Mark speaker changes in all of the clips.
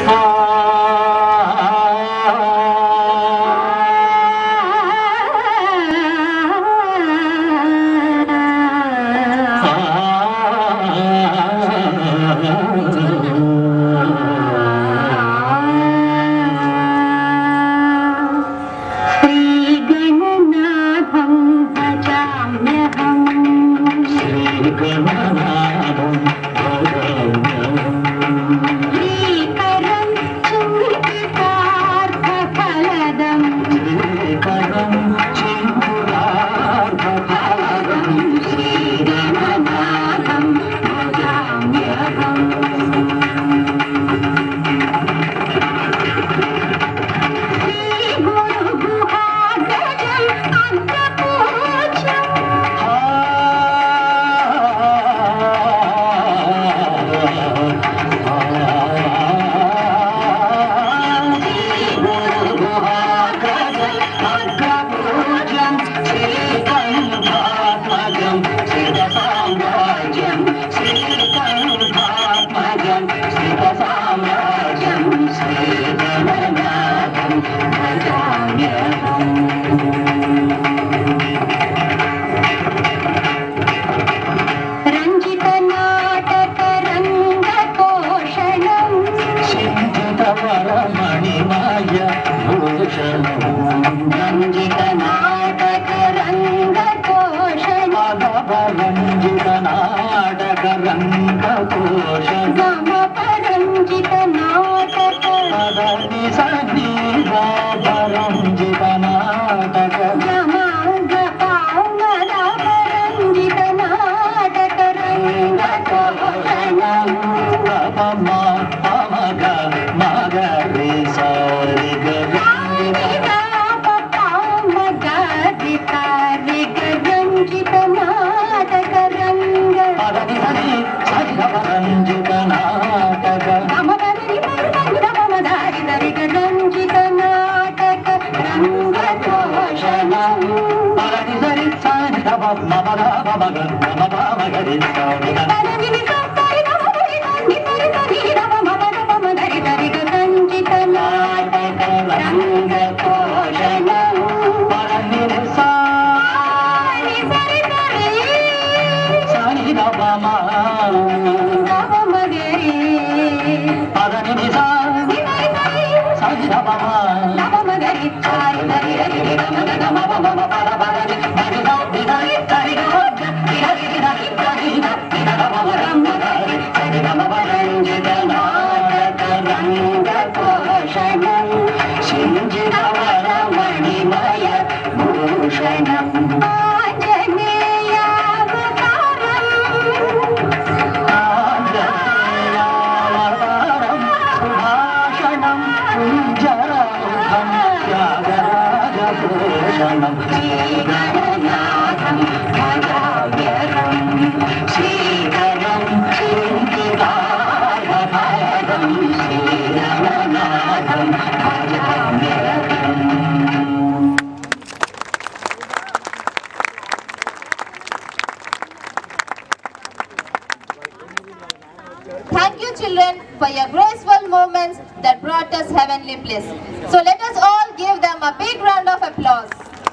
Speaker 1: Thank you, children, for your graceful movements that brought us heavenly bliss. So let us all give them a big round of applause.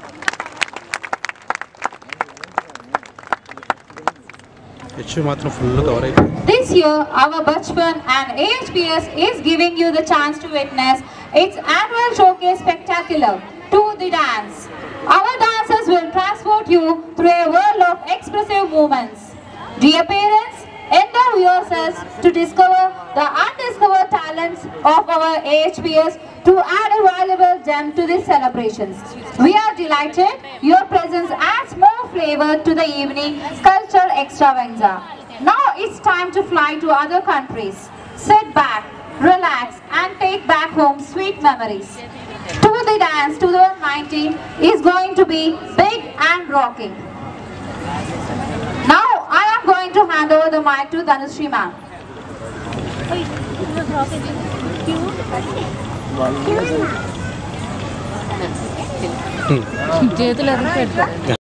Speaker 1: This year, our Bachpan and AHPS is giving you the chance to witness its annual showcase spectacular, To the Dance. Our dancers will transport you through a world of expressive movements. Dear parents, endow yourselves to discover the undiscovered talents of our AHPS to add a valuable gem to these celebrations. We are delighted your presence adds more flavor to the evening culture extravaganza. Now it's time to fly to other countries. Sit back, relax and take back home sweet memories. To the Dance 2019 is going to be big and rocking. Now I am going to hand over the mic to Dhanushree ma'am.